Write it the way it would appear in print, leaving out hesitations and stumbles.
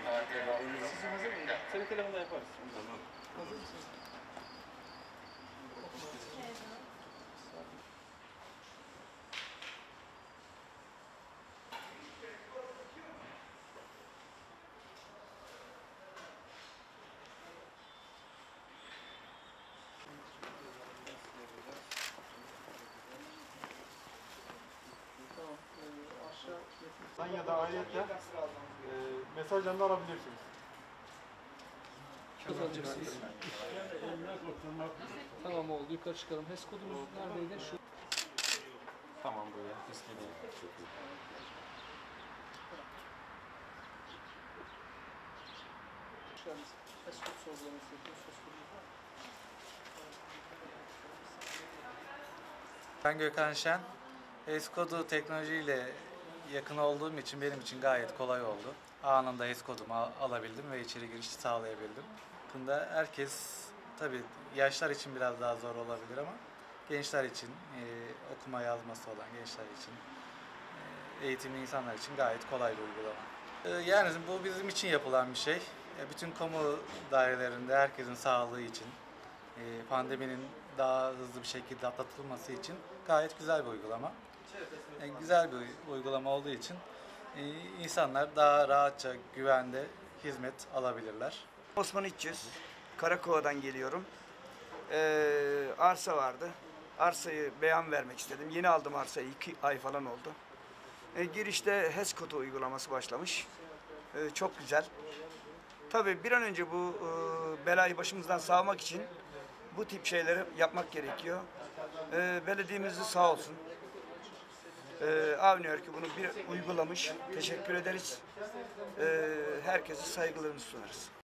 Sizin hazır mı? Senin telefonla yaparız. Tamam. Hazır mısınız? Aşağı ya da ayrıca mesajlarını alabilirsiniz. Alacaksınız. Tamam oldu. Yukarı çıkalım. HES kodumuz neredeydi? Şu. Tamam böyle. İstediğin. Çok iyi. HES kod sorgulaması yapıyoruz. HES kodumuz var. Ben Gökhan Şen. HES-kodu teknolojiyle yakın olduğum için benim için gayet kolay oldu. Anında HES-kodumu alabildim ve içeri giriş sağlayabildim. Hakkında herkes, tabii yaşlar için biraz daha zor olabilir ama gençler için, okuma yazması olan gençler için, eğitimli insanlar için gayet kolay bir uygulama. Yani bu bizim için yapılan bir şey. Bütün kamu dairelerinde herkesin sağlığı için, pandeminin daha hızlı bir şekilde atlatılması için gayet güzel bir uygulama. Güzel bir uygulama olduğu için insanlar daha rahatça, güvende hizmet alabilirler. Osman İçiz, Karakova'dan geliyorum. Arsa vardı. Arsayı beyan vermek istedim. Yeni aldım arsayı, 2 ay falan oldu. Girişte HES kodu uygulaması başlamış. Çok güzel. Tabii bir an önce bu belayı başımızdan sağmak için bu tip şeyleri yapmak gerekiyor. Belediyemiz de sağ olsun. Avni bunu bir uygulamış. Teşekkür ederiz. Herkese saygılarımızı sunarız.